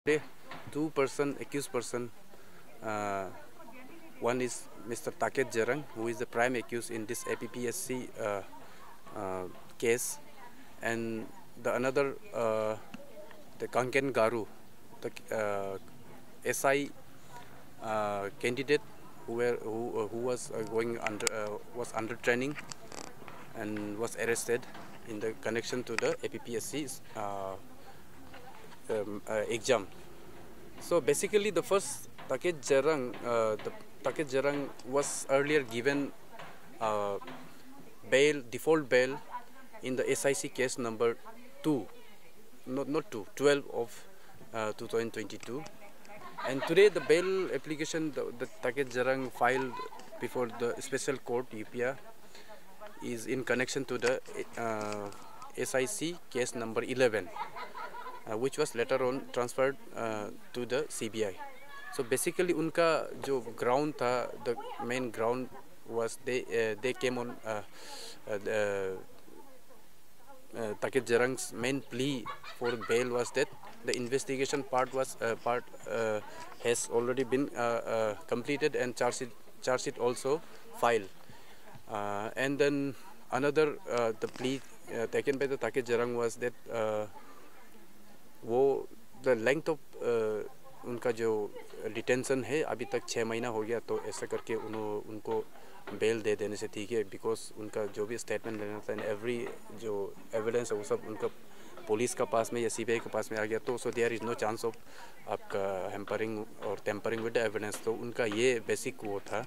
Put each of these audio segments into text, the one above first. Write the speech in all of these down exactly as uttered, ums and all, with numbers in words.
Today, two person, accused person, uh, one is Mister Taket Jarang, who is the prime accused in this A P P S C uh, uh, case, and the another, uh, the Kanken Garu, the uh, S I uh, candidate who were who, uh, who was uh, going under uh, was under training and was arrested in the connection to the A P P S C uh, um, uh, exam. So basically, the first Taket Jarang, uh, the Taket Jarang was earlier given uh, bail, default bail in the S I C case number two, not not two, twelve of uh, two thousand twenty-two. And today the bail application the, the Taket Jarang filed before the special court U P A is in connection to the uh, S I C case number eleven. Uh, which was later on transferred uh, to the C B I. So basically, उनका जो ground था, the main ground was they uh, they came on uh, uh, the, uh, Taket Jarang's main plea for bail was that the investigation part was uh, part uh, has already been uh, uh, completed and charge sheet charge sheet also filed. Uh, and then another uh, the plea uh, taken by the Taket Jarang was that. Uh, वो the length of उनका जो detention है अभी तक छः महीना हो गया, तो ऐसा करके उन्हों उनको बेल दे देने से ठीक है, बिकॉज उनका जो भी स्टेटमेंट लेना था एंड एवरी जो एविडेंस है वो सब उनका पुलिस का पास में या सीबीआई के पास में आ गया, तो so there is no chance of आपका हेम्परिंग और टेम्परिंग विद द एविडेंस, तो उनका ये बेसिक वो था।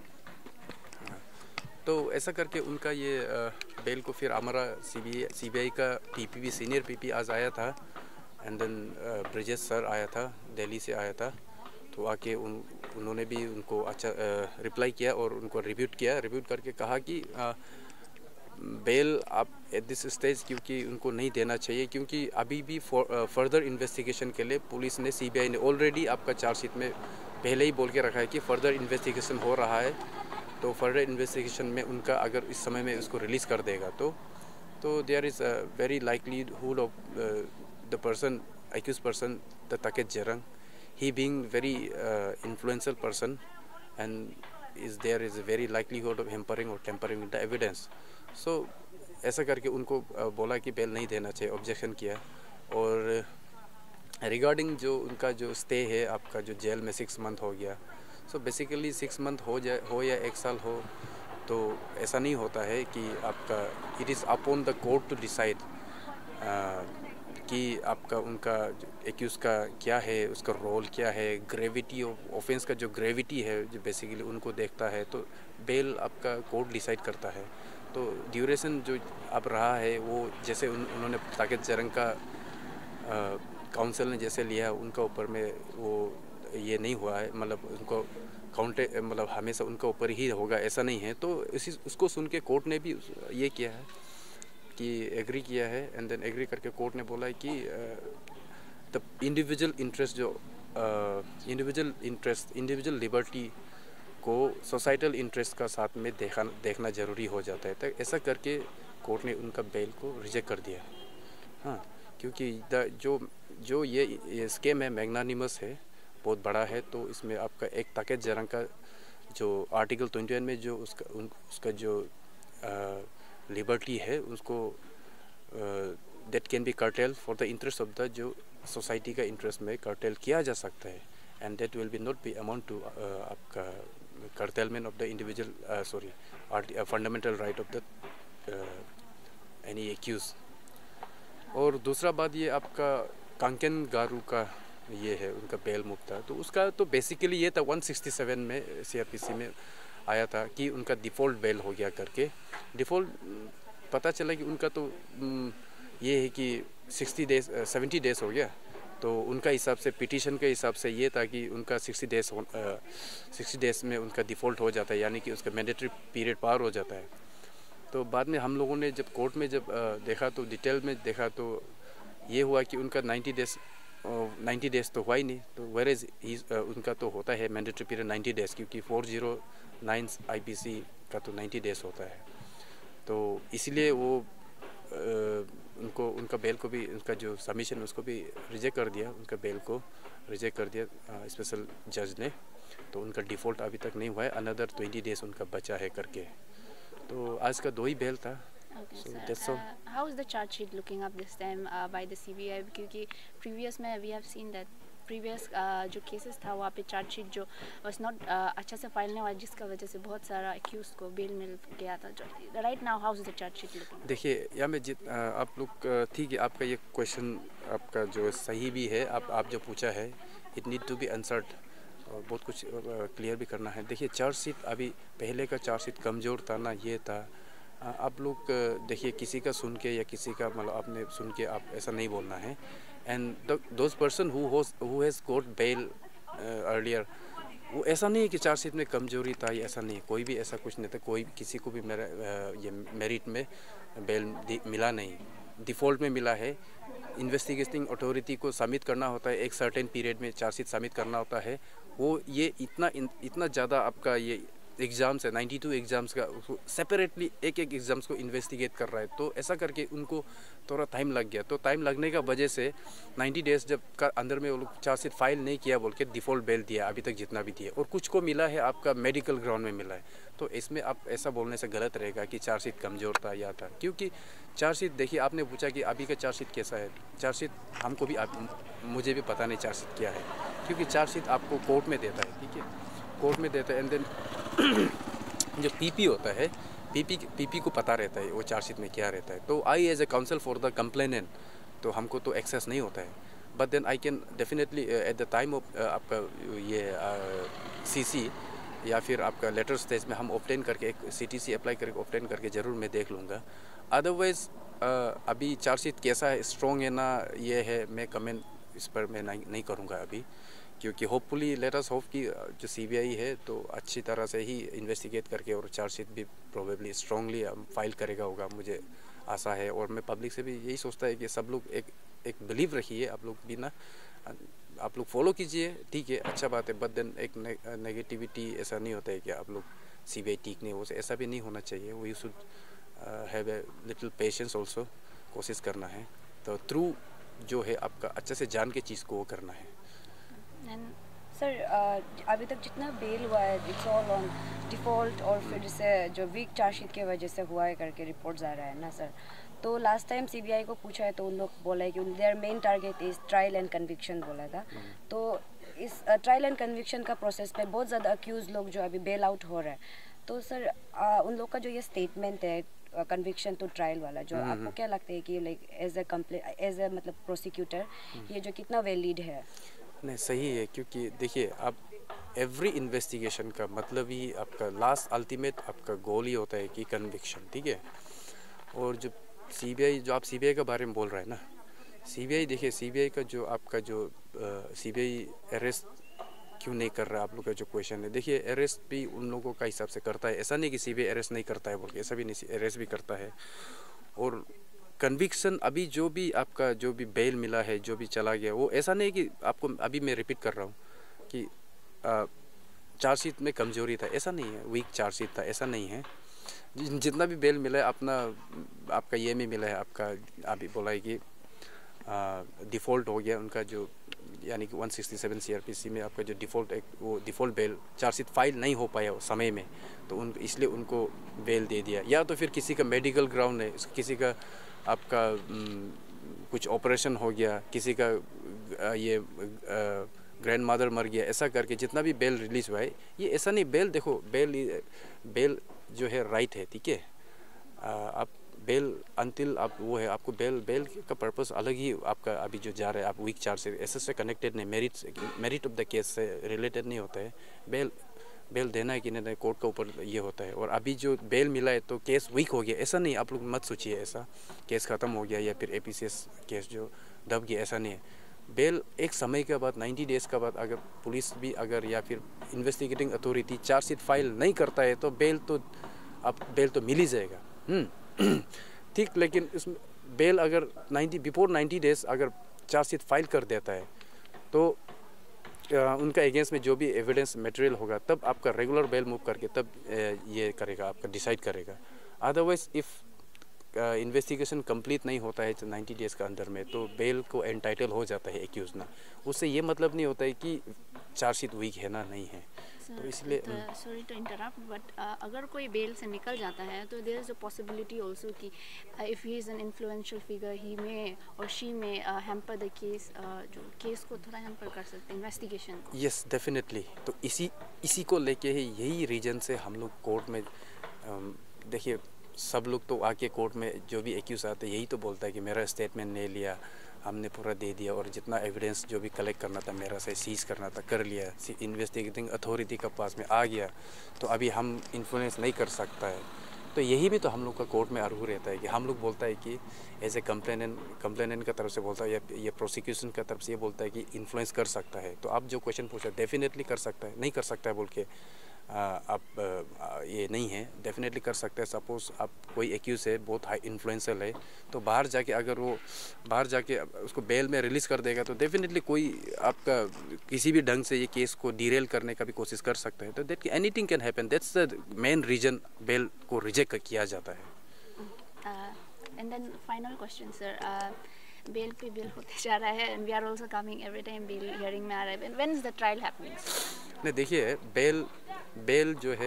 तो ऐसा करके उनका ये बेल को फिर हमारा सी बी आई का पीपीबी सीनियर पीपी आज आया था, एंड देन ब्रिजेश सर आया था, दिल्ली से आया था, तो आके उन उन्होंने भी उनको अच्छा रिप्लाई किया और उनको रिव्यूट किया, रिव्यूट करके कहा कि बेल आप एट दिस स्टेज क्योंकि उनको नहीं देना चाहिए, क्योंकि अभी भी फर्दर इन्वेस्टिगेशन के लिए पुलिस ने सीबीआई ने ऑलरेडी आपका चार्जशीट में पहले ही बोल के रखा है कि फर्दर इन्वेस्टिगेशन हो रहा है, तो फर्दर इन्वेस्टिगेशन में उनका अगर इस समय में उसको रिलीज़ कर देगा तो तो there is a very likelihood of the person, accused person, the Taket Jarang, he being very uh, influential person, and is there is a very likelihood of hampering or tampering with the evidence. So ऐसा करके उनको uh, बोला कि bell नहीं देना चाहिए, objection किया। और रिगार्डिंग जो उनका जो स्टे है आपका जो जेल में सिक्स मंथ हो गया, सो बेसिकली सिक्स मंथ हो जाए हो या एक साल हो, तो ऐसा नहीं होता है कि आपका it is upon the court to decide कि आपका उनका एक्यूज़ का क्या है, उसका रोल क्या है, ग्रेविटी ऑफ ऑफेंस का जो ग्रेविटी है जो बेसिकली उनको देखता है, तो बेल आपका कोर्ट डिसाइड करता है। तो ड्यूरेशन जो अब रहा है वो जैसे उन, उन्होंने ताकत जरंग का काउंसिल ने जैसे लिया उनका ऊपर में वो ये नहीं हुआ है, मतलब उनको काउंटे मतलब हमेशा उनका ऊपर ही होगा ऐसा नहीं है, तो इसी उसको सुन के कोर्ट ने भी ये किया है कि एग्री किया है, एंड देन एग्री करके कोर्ट ने बोला है कि द इंडिविजुअल इंटरेस्ट जो इंडिविजुअल इंटरेस्ट इंडिविजुअल लिबर्टी को सोसाइटल इंटरेस्ट का साथ में देखा देखना ज़रूरी हो जाता है, तो ऐसा करके कोर्ट ने उनका बेल को रिजेक्ट कर दिया। हाँ, क्योंकि द जो जो ये, ये स्केम है मैग्नानिमस है, बहुत बड़ा है, तो इसमें आपका एक ताकत जरंग का जो आर्टिकल ट्वेंटी वन में जो उसका उन उसका जो लिबर्टी है उसको that can be curtail for the interest of the जो सोसाइटी का इंटरेस्ट में कर्टेल किया जा सकता है, and that will be not be amount to आपका curtailment of the individual sorry fundamental right of the any accuse. और दूसरा बात ये आपका कांकेन गारू का ये है उनका बेल मुक्ता, तो उसका तो बेसिकली ये था वन सिक्सटी सेवन में सीआरपीसी में आया था कि उनका डिफ़ॉल्ट बेल हो गया करके। डिफ़ॉल्ट पता चला कि उनका तो ये है कि सिक्सटी डेज सेवेंटी डेज हो गया, तो उनका हिसाब से पिटीशन के हिसाब से ये था कि उनका सिक्सटी डेज सिक्सटी डेज में उनका डिफ़ॉल्ट हो जाता है, यानी कि उसका मैंडेटरी पीरियड पार हो जाता है। तो बाद में हम लोगों ने जब कोर्ट में जब देखा तो डिटेल में देखा तो ये हुआ कि उनका नाइन्टी डेज नाइन्टी डेज तो हुआ ही नहीं, तो वेर एज उनका तो होता है मैंडेटरी पीरियड नाइन्टी डेज, क्योंकि फोर जीरो नाइन आईपीसी का तो नाइन्टी डेज होता है, तो इसलिए वो उनको उनका बेल को भी, उनका जो सबमिशन उसको भी रिजेक्ट कर दिया, उनका बेल को रिजेक्ट कर दिया स्पेशल जज ने। तो उनका डिफ़ॉल्ट अभी तक नहीं हुआ है, अनदर ट्वेंटी डेज उनका बचा है करके। तो आज का दो ही बेल था। Okay, So sir. that's all. Uh, how is the charge sheet looking up this time uh, by the C B I? क्योंकि previous में we have seen that previous uh, जो cases था वहाँ पे चार्ज शीट जो was not uh, अच्छा से file नहीं हुआ, जिसका वजह से बहुत सारा accused को बेल मिल गया था। Right now how is the charge sheet looking? देखिए यहाँ में जित आप लोग, ठीक है, आपका ये क्वेश्चन आपका जो सही भी है, आप आप जो पूछा है it need to be answered, और बहुत कुछ क्लियर भी करना है। देखिए चार्ज शीट अभी पहले का चार्ज शीट कमज़ोर था ना, ये था। आप लोग देखिए किसी का सुन के या किसी का मतलब आपने सुन के आप ऐसा नहीं बोलना है। And those person who who has got bail earlier, वो ऐसा नहीं है कि चार्ज शीट में कमजोरी था, या ऐसा नहीं है, कोई भी ऐसा कुछ नहीं था। कोई किसी को भी मेरा ये मेरिट में बेल मिला नहीं, डिफ़ॉल्ट में मिला है। इन्वेस्टिगेटिंग अथॉरिटी को सबमिट करना होता है, एक सर्टेन पीरियड में चार्ज शीट सबमिट करना होता है। वो ये इतना इतना ज़्यादा आपका ये एग्ज़ाम्स है, बानवे एग्ज़ाम्स का, उसको सेपरेटली एक एक एग्ज़ाम्स को इन्वेस्टिगेट कर रहा है। तो ऐसा करके उनको थोड़ा टाइम लग गया। तो टाइम लगने का वजह से नब्बे डेज़ जब का अंदर में वो लोग चार्ज शीट फाइल नहीं किया बोल के डिफ़ॉल्ट बेल दिया अभी तक जितना भी दिया। और कुछ को मिला है आपका मेडिकल ग्राउंड में मिला है। तो इसमें आप ऐसा बोलने से गलत रहेगा कि चार्ज शीट कमज़ोर था या था, क्योंकि चार्ज शीट देखिए, आपने पूछा कि अभी का चार्ज शीट कैसा है। चार्ज शीट हमको भी आप, मुझे भी पता नहीं चार्ज शीट क्या है, क्योंकि चार्ज शीट आपको कोर्ट में देता है, ठीक है, कोर्ट में देता है। एंड देन जो पीपी होता है, पीपी पीपी को पता रहता है वो चार्ज शीट में क्या रहता है। तो I as a counsel for the complainant, तो हमको तो एक्सेस नहीं होता है। But then I can definitely at the time of आपका ये सीसी uh, या फिर आपका लेटर स्टेज में हम ऑब्टेन करके एक सीटीसी अप्लाई करके ऑब्टेन करके ज़रूर मैं देख लूँगा। अदरवाइज़ uh, अभी चार्ज शीट कैसा है, स्ट्रॉन्ग है ना, ये है, मैं कमेंट इस पर मैं नहीं, नहीं करूँगा अभी, क्योंकि होपफुली लेट अस होप कि जो सीबीआई है तो अच्छी तरह से ही इन्वेस्टिगेट करके और चार्ज शीट भी प्रोबेबली स्ट्रांगली फाइल करेगा होगा, मुझे आशा है। और मैं पब्लिक से भी यही सोचता है कि सब लोग एक एक बिलीव रखिए, आप लोग भी ना, आप लोग फॉलो कीजिए, ठीक है, अच्छा बात है। बट देन एक नेगेटिविटी ऐसा नहीं होता है कि आप लोग सीबीआई ठीक नहीं हो, ऐसा भी नहीं होना चाहिए। We should have a little patience also, कोशिश करना है। तो थ्रू जो है आपका अच्छे से जान के चीज़ को वो करना है। सर uh, अभी तक जितना बेल हुआ है इट्स ऑल ऑन डिफ़ॉल्ट, और फिर से जो वीक चार्जशीट की वजह से हुआ है करके रिपोर्ट्स आ रहा है ना सर। तो लास्ट टाइम सीबीआई को पूछा है तो उन लोग बोला है कि their main target is trial and conviction बोला था। तो इस ट्रायल एंड कन्विक्शन का प्रोसेस पे बहुत ज़्यादा अक्यूज़ लोग जो अभी बेल आउट हो रहा है, तो सर uh, उन लोग का जो ये स्टेटमेंट है कन्विक्शन टू ट्रायल वाला, जो आपको क्या लगता है कि लाइक एज ए कंप्ले एज ए मतलब प्रोसिक्यूटर ये जो कितना वैलिड है? नहीं, सही है, क्योंकि देखिए आप एवरी इन्वेस्टिगेशन का मतलब ही आपका लास्ट अल्टीमेट आपका गोल ही होता है कि कन्विक्शन, ठीक है। और जो सीबीआई, जो आप सीबीआई के बारे में बोल रहे हैं ना, सीबीआई देखिए, सीबीआई का जो आपका जो सीबीआई अरेस्ट क्यों नहीं कर रहा है, आप लोग का जो क्वेश्चन है, देखिए अरेस्ट भी उन लोगों का हिसाब से करता है। ऐसा नहीं कि सीबीआई अरेस्ट नहीं करता है बोल के, ऐसा भी नहीं, अरेस्ट भी करता है। और कन्विक्शन अभी जो भी आपका जो भी बेल मिला है, जो भी चला गया, वो ऐसा नहीं कि आपको, अभी मैं रिपीट कर रहा हूँ कि चार्ज शीट में कमजोरी था, ऐसा नहीं है, वीक चार्ज शीट था, ऐसा नहीं है। जितना भी बेल मिला है अपना आपका ये में मिला है, आपका अभी बोला है कि डिफ़ॉल्ट हो गया उनका, जो यानी कि एक सौ सरसठ सीआरपीसी में आपका जो डिफ़ॉल्ट एक वो default bail charge sheet file नहीं हो पाया उस समय में, तो उन इसलिए उनको बेल दे दिया। या तो फिर किसी का मेडिकल ग्राउंड है, किसी का आपका कुछ ऑपरेशन हो गया, किसी का ये ग्रैंड मदर मर गया, ऐसा करके जितना भी बेल रिलीज़ हुआ है, ये ऐसा नहीं, बेल देखो, बेल बेल जो है राइट है, ठीक है। आप बेल अनटिल आप वो है, आपको बेल बेल का पर्पस अलग ही आपका अभी जो जा रहा है, आप वीक चार्ज से ऐसे से कनेक्टेड नहीं, merit merit of the case से रिलेटेड नहीं होता है। बेल बेल देना है कि नहीं, कोर्ट का ऊपर ये होता है। और अभी जो बेल मिला है तो केस वीक हो गया, ऐसा नहीं, आप लोग मत सोचिए ऐसा केस ख़त्म हो गया या फिर एपीसीएस केस जो दब गया, ऐसा नहीं है। बेल एक समय के बाद, नब्बे डेज़ के बाद अगर पुलिस भी अगर या फिर investigating authority charge sheet file नहीं करता है तो बेल तो आप बेल तो मिल ही जाएगा, ठीक। लेकिन इसमें बेल अगर नब्बे बिफोर नब्बे डेज़ अगर चार्ज शीट फाइल कर देता है तो आ, उनका अगेंस्ट में जो भी एविडेंस मटेरियल होगा तब आपका रेगुलर बेल मूव करके तब ये करेगा, आपका डिसाइड करेगा। अदरवाइज इफ़ इन्वेस्टिगेशन कंप्लीट नहीं होता है नाइन्टी डेज़ का अंदर में, तो बेल को एंटाइटल हो जाता है एक्यूज ना। उससे ये मतलब नहीं होता है कि चार्जशीट वीक है ना, नहीं है। तो इसलिए सॉरी टू इंटरप्ट, बट अगर कोई बेल से निकल जाता है तो there is a possibility also कि if he is an influential figure he may और she may hamper the case, जो केस को थोड़ा हैम्पर कर सकते हैं इन्वेस्टिगेशन को। Yes definitely. तो इसी इसी को लेके ही यही रीजन से हम लोग कोर्ट में, देखिए सब लोग तो आके कोर्ट में जो भी एक्यूज आते यही तो बोलता है कि मेरा स्टेटमेंट नहीं लिया, हमने पूरा दे दिया और जितना एविडेंस जो भी कलेक्ट करना था मेरा से सीज करना था कर लिया, इन्वेस्टिगेटिंग अथॉरिटी का पास में आ गया, तो अभी हम इन्फ्लुएंस नहीं कर सकता है। तो यही भी तो हम लोग का कोर्ट में अरू रहता है कि हम लोग बोलता है कि एज ए कंप्लेनेंट कंप्लेनेंट का तरफ से बोलता है या ये प्रोसिक्यूशन का तरफ से ये बोलता है कि इन्फ्लुएंस कर सकता है। तो आप जो क्वेश्चन पूछा डेफिनेटली कर सकता है, नहीं कर सकता है बोल के आप ये नहीं है, डेफिनेटली कर सकते हैं। सपोज़ आप कोई एक्यूज है बहुत हाई इन्फ्लुएंशियल है, तो बाहर जाके अगर वो बाहर जाके उसको बेल में रिलीज़ कर देगा तो डेफिनेटली कोई आपका किसी भी ढंग से ये केस को डिरेल करने का भी कोशिश कर सकता है। तो that anything can happen, that's the main reason bail को रिजेक्ट किया जाता है। And then final question sir, bail पे बेल होते जा रहा है and we are also coming every time bail hearing में आ रहा है, when is the trial happening? नहीं देखिए, बेल बेल जो है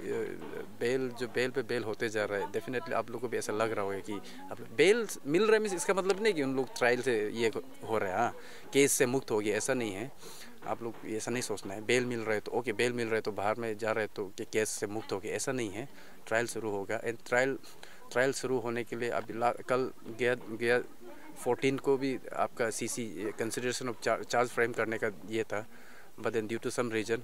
बेल जो बेल पे बेल होते जा रहा है, डेफिनेटली आप लोगों को भी ऐसा लग रहा होगा कि आप बेल मिल रहा है मीन्स इसका मतलब नहीं कि उन लोग ट्रायल से ये हो रहा है, हाँ केस से मुक्त हो गया, ऐसा नहीं है। आप लोग ऐसा नहीं सोचना है बेल मिल रहा है तो ओके, बेल मिल रहा है तो बाहर में जा रहा है तो कि केस से मुक्त हो गया, ऐसा नहीं है। ट्रायल शुरू होगा एंड ट्रायल ट्रायल शुरू होने के लिए अभी कल गया गया फोर्टीन को भी आपका C C consideration of charge frame करने का ये था, but then due to some reason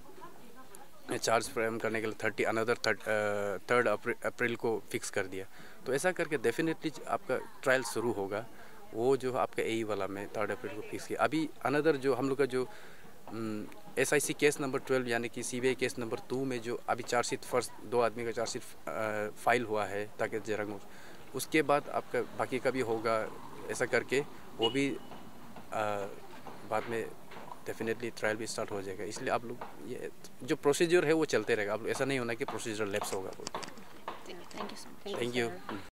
charge frame करने के लिए थर्टी अनदर थर्ड अप्रैल को फिक्स कर दिया। तो ऐसा करके डेफिनेटली आपका ट्रायल शुरू होगा, वो जो आपका ए वाला में थर्ड अप्रैल को फिक्स किया। अभी अनदर जो हम लोग का जो S I C case number twelve यानी कि C B I case number two में जो अभी चार्जशीट फर्स्ट दो आदमी का चार्जशीट फाइल हुआ है ताकत जरंग, उसके बाद आपका बाकी का भी होगा, ऐसा करके वो भी आ, बाद में डेफिनेटली ट्रायल भी स्टार्ट हो जाएगा। इसलिए आप लोग ये जो प्रोसीजर है वो चलते रहेगा, आप लोग ऐसा नहीं होना कि प्रोसीजर लैप्स होगा। Thank you so much. Thank you.